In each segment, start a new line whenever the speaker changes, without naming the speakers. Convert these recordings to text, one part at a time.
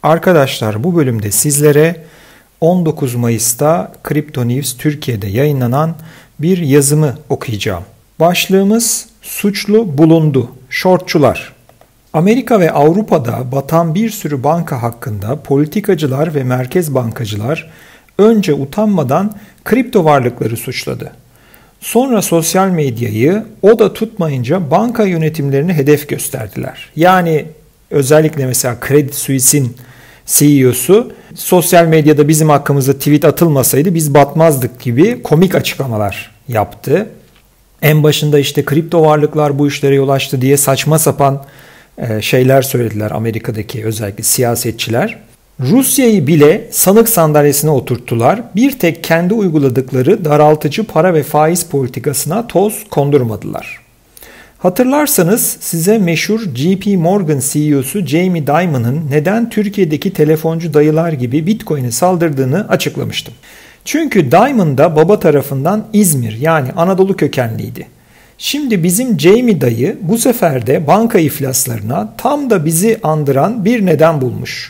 Arkadaşlar bu bölümde sizlere 19 Mayıs'ta Crypto News Türkiye'de yayınlanan bir yazımı okuyacağım. Başlığımız suçlu bulundu, shortçular. Amerika ve Avrupa'da batan bir sürü banka hakkında politikacılar ve merkez bankacılar önce utanmadan kripto varlıkları suçladı. Sonra sosyal medyayı o da tutmayınca banka yönetimlerini hedef gösterdiler. Yani özellikle mesela Credit Suisse'in CEO'su sosyal medyada bizim hakkımızda tweet atılmasaydı biz batmazdık gibi komik açıklamalar yaptı. En başında işte kripto varlıklar bu işlere yol açtı diye saçma sapan şeyler söylediler Amerika'daki özellikle siyasetçiler. Rusya'yı bile sanık sandalyesine oturttular. Bir tek kendi uyguladıkları daraltıcı para ve faiz politikasına toz kondurmadılar. Hatırlarsanız size meşhur JP Morgan CEO'su Jamie Dimon'ın neden Türkiye'deki telefoncu dayılar gibi Bitcoin'e saldırdığını açıklamıştım. Çünkü Dimon da baba tarafından İzmir yani Anadolu kökenliydi. Şimdi bizim Jamie dayı bu sefer de banka iflaslarına tam da bizi andıran bir neden bulmuş.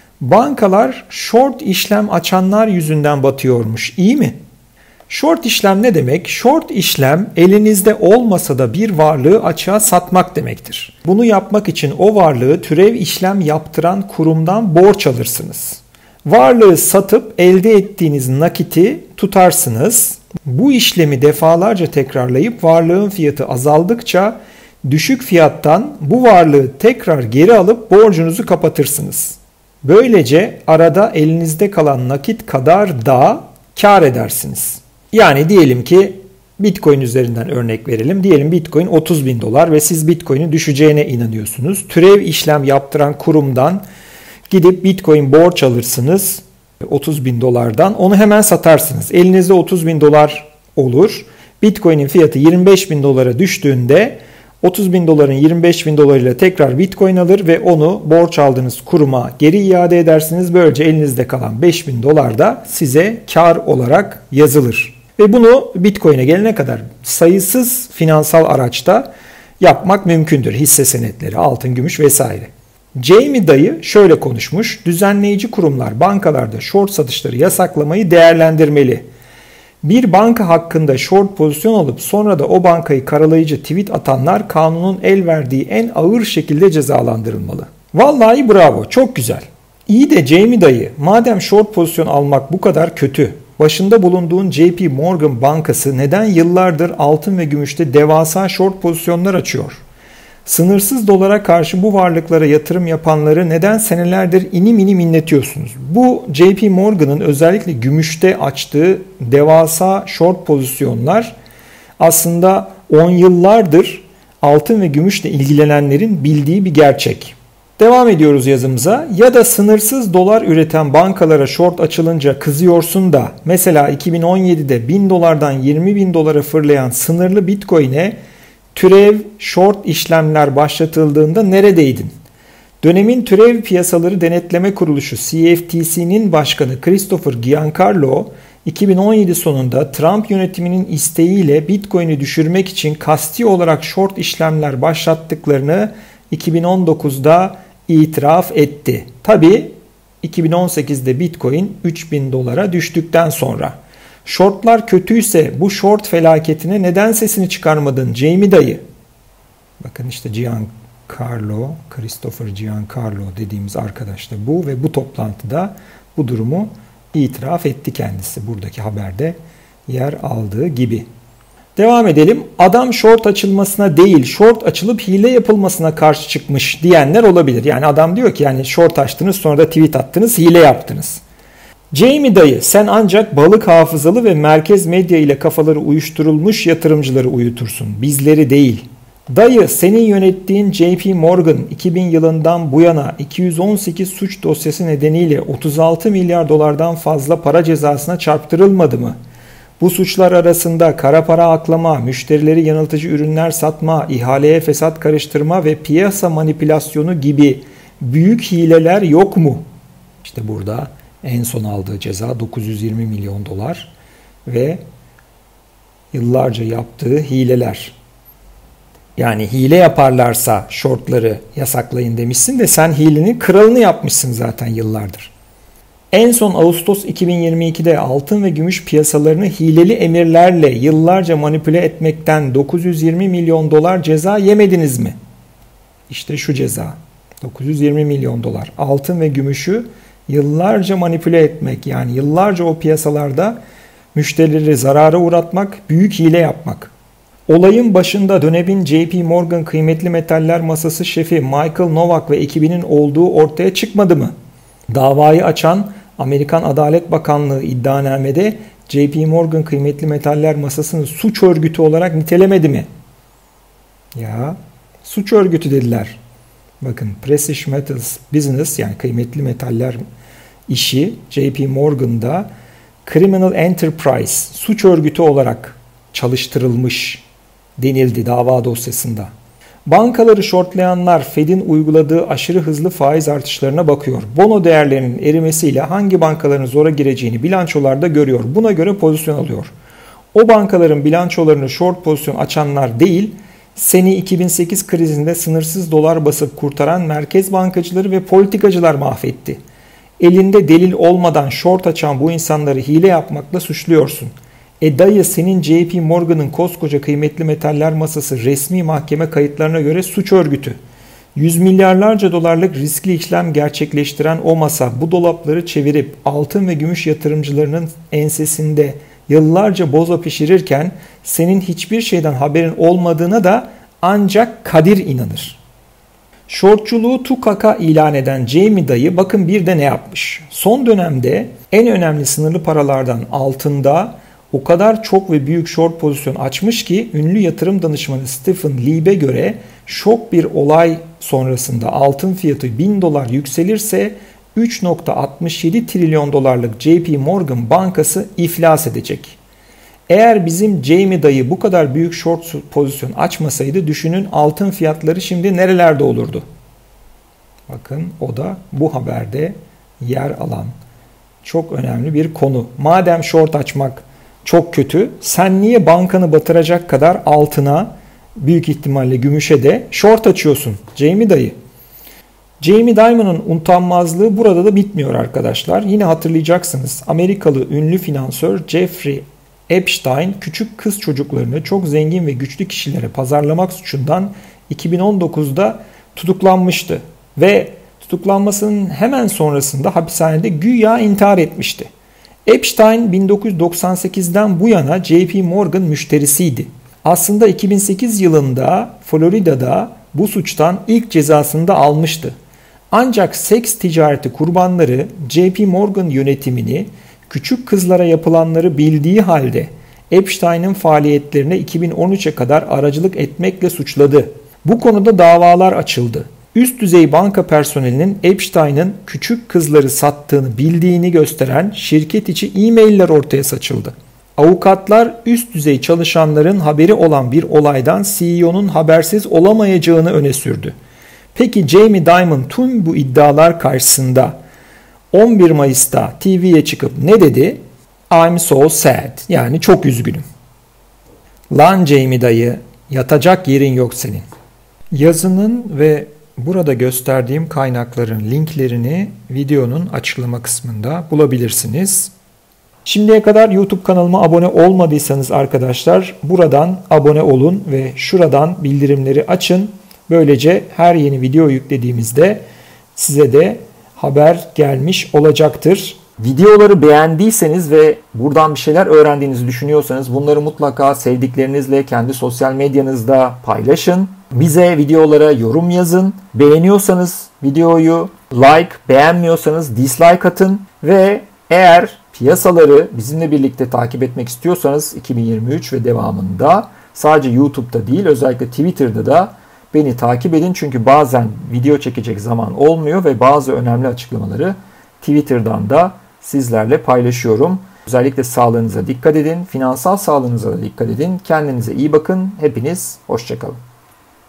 Bankalar short işlem açanlar yüzünden batıyormuş, iyi mi? Short işlem ne demek? Short işlem elinizde olmasa da bir varlığı açığa satmak demektir. Bunu yapmak için o varlığı türev işlem yaptıran kurumdan borç alırsınız. Varlığı satıp elde ettiğiniz nakiti tutarsınız. Bu işlemi defalarca tekrarlayıp varlığın fiyatı azaldıkça düşük fiyattan bu varlığı tekrar geri alıp borcunuzu kapatırsınız. Böylece arada elinizde kalan nakit kadar da kar edersiniz. Yani diyelim ki Bitcoin üzerinden örnek verelim. Diyelim Bitcoin 30 bin dolar ve siz Bitcoin'in düşeceğine inanıyorsunuz. Türev işlem yaptıran kurumdan gidip Bitcoin borç alırsınız 30 bin dolardan. Onu hemen satarsınız. Elinizde 30 bin dolar olur. Bitcoin'in fiyatı 25 bin dolara düştüğünde 30 bin doların 25 bin dolarıyla tekrar Bitcoin alır ve onu borç aldığınız kuruma geri iade edersiniz. Böylece elinizde kalan 5 bin dolar da size kar olarak yazılır. Ve bunu Bitcoin'e gelene kadar sayısız finansal araçta yapmak mümkündür. Hisse senetleri, altın, gümüş vesaire. Jamie dayı şöyle konuşmuş. Düzenleyici kurumlar bankalarda short satışları yasaklamayı değerlendirmeli. Bir banka hakkında short pozisyon alıp sonra da o bankayı karalayıcı tweet atanlar kanunun el verdiği en ağır şekilde cezalandırılmalı. Vallahi bravo, çok güzel. İyi de Jamie dayı, madem short pozisyon almak bu kadar kötü, başında bulunduğun JP Morgan Bankası neden yıllardır altın ve gümüşte devasa short pozisyonlar açıyor? Sınırsız dolara karşı bu varlıklara yatırım yapanları neden senelerdir inim inim inletiyorsunuz? Bu JP Morgan'ın özellikle gümüşte açtığı devasa short pozisyonlar aslında 10 yıllardır altın ve gümüşle ilgilenenlerin bildiği bir gerçek. Devam ediyoruz yazımıza. Ya da sınırsız dolar üreten bankalara short açılınca kızıyorsun da mesela 2017'de 1000 dolardan 20 bin dolara fırlayan sınırlı Bitcoin'e türev short işlemler başlatıldığında neredeydin? Dönemin Türev Piyasaları Denetleme Kuruluşu CFTC'nin başkanı Christopher Giancarlo 2017 sonunda Trump yönetiminin isteğiyle Bitcoin'i düşürmek için kasti olarak short işlemler başlattıklarını 2019'da itiraf etti. Tabii 2018'de Bitcoin 3000 dolara düştükten sonra. Shortlar kötüyse bu short felaketine neden sesini çıkarmadın Jamie dayı? Bakın işte Christopher Giancarlo dediğimiz arkadaş da bu ve bu toplantıda bu durumu itiraf etti kendisi. Buradaki haberde yer aldığı gibi. Devam edelim. Adam short açılmasına değil, short açılıp hile yapılmasına karşı çıkmış diyenler olabilir. Yani adam diyor ki yani short açtınız sonra da tweet attınız, hile yaptınız. Jamie dayı sen ancak balık hafızalı ve merkez medya ile kafaları uyuşturulmuş yatırımcıları uyutursun. Bizleri değil. Dayı senin yönettiğin JP Morgan 2000 yılından bu yana 218 suç dosyası nedeniyle 36 milyar dolardan fazla para cezasına çarptırılmadı mı? Bu suçlar arasında kara para aklama, müşterileri yanıltıcı ürünler satma, ihaleye fesat karıştırma ve piyasa manipülasyonu gibi büyük hileler yok mu? İşte burada en son aldığı ceza 920 milyon dolar ve yıllarca yaptığı hileler. Yani hile yaparlarsa shortları yasaklayın demişsin de sen hilenin kralını yapmışsın zaten yıllardır. En son Ağustos 2022'de altın ve gümüş piyasalarını hileli emirlerle yıllarca manipüle etmekten 920 milyon dolar ceza yemediniz mi? İşte şu ceza. 920 milyon dolar. Altın ve gümüşü yıllarca manipüle etmek, yani yıllarca o piyasalarda müşterileri zarara uğratmak, büyük hile yapmak. Olayın başında Döneb'in JP Morgan kıymetli metaller masası şefi Michael Novak ve ekibinin olduğu ortaya çıkmadı mı? Davayı açan Amerikan Adalet Bakanlığı iddianamede JP Morgan kıymetli metaller masasını suç örgütü olarak nitelemedi mi? Ya suç örgütü dediler. Bakın Precious Metals Business, yani kıymetli metaller işi JP Morgan'da Criminal Enterprise suç örgütü olarak çalıştırılmış denildi dava dosyasında. Bankaları shortlayanlar Fed'in uyguladığı aşırı hızlı faiz artışlarına bakıyor. Bono değerlerinin erimesiyle hangi bankaların zora gireceğini bilançolarda görüyor. Buna göre pozisyon alıyor. O bankaların bilançolarını short pozisyon açanlar değil, seni 2008 krizinde sınırsız dolar basıp kurtaran merkez bankacıları ve politikacılar mahvetti. Elinde delil olmadan short açan bu insanları hile yapmakla suçluyorsun. Dayı, senin JP Morgan'ın koskoca kıymetli metaller masası resmi mahkeme kayıtlarına göre suç örgütü. Yüz milyarlarca dolarlık riskli işlem gerçekleştiren o masa bu dolapları çevirip altın ve gümüş yatırımcılarının ensesinde yıllarca boza pişirirken senin hiçbir şeyden haberin olmadığına da ancak Kadir inanır. Shortçuluğu tukaka ilan eden Jamie dayı bakın bir de ne yapmış. Son dönemde en önemli sınırlı paralardan altında o kadar çok ve büyük short pozisyon açmış ki ünlü yatırım danışmanı Stephen Lieb'e göre şok bir olay sonrasında altın fiyatı 1000 dolar yükselirse 3.67 trilyon dolarlık JP Morgan bankası iflas edecek. Eğer bizim Jamie dayı bu kadar büyük short pozisyon açmasaydı düşünün altın fiyatları şimdi nerelerde olurdu? Bakın o da bu haberde yer alan çok önemli bir konu. Madem short açmak çok kötü, sen niye bankanı batıracak kadar altına, büyük ihtimalle gümüşe de short açıyorsun Jamie dayı? Jamie Dimon'un utanmazlığı burada da bitmiyor arkadaşlar. Yine hatırlayacaksınız, Amerikalı ünlü finansör Jeffrey Epstein küçük kız çocuklarını çok zengin ve güçlü kişilere pazarlamak suçundan 2019'da tutuklanmıştı. Ve tutuklanmasının hemen sonrasında hapishanede güya intihar etmişti. Epstein 1998'den bu yana JP Morgan müşterisiydi. Aslında 2008 yılında Florida'da bu suçtan ilk cezasını da almıştı. Ancak seks ticareti kurbanları JP Morgan yönetimini küçük kızlara yapılanları bildiği halde Epstein'in faaliyetlerine 2013'e kadar aracılık etmekle suçladı. Bu konuda davalar açıldı. Üst düzey banka personelinin Epstein'in küçük kızları sattığını bildiğini gösteren şirket içi e-mailler ortaya saçıldı. Avukatlar üst düzey çalışanların haberi olan bir olaydan CEO'nun habersiz olamayacağını öne sürdü. Peki Jamie Dimon tüm bu iddialar karşısında 11 Mayıs'ta TV'ye çıkıp ne dedi? I'm so sad. Yani çok üzgünüm. Lan Jamie dayı, yatacak yerin yok senin. Yazının ve burada gösterdiğim kaynakların linklerini videonun açıklama kısmında bulabilirsiniz. Şimdiye kadar YouTube kanalıma abone olmadıysanız arkadaşlar buradan abone olun ve şuradan bildirimleri açın. Böylece her yeni video yüklediğimizde size de haber gelmiş olacaktır. Videoları beğendiyseniz ve buradan bir şeyler öğrendiğinizi düşünüyorsanız bunları mutlaka sevdiklerinizle kendi sosyal medyanızda paylaşın. Bize videolara yorum yazın. Beğeniyorsanız videoyu like, beğenmiyorsanız dislike atın ve eğer piyasaları bizimle birlikte takip etmek istiyorsanız 2023 ve devamında sadece YouTube'da değil özellikle Twitter'da da beni takip edin. Çünkü bazen video çekecek zaman olmuyor ve bazı önemli açıklamaları Twitter'dan da sizlerle paylaşıyorum. Özellikle sağlığınıza dikkat edin, finansal sağlığınıza da dikkat edin. Kendinize iyi bakın. Hepiniz hoşça kalın.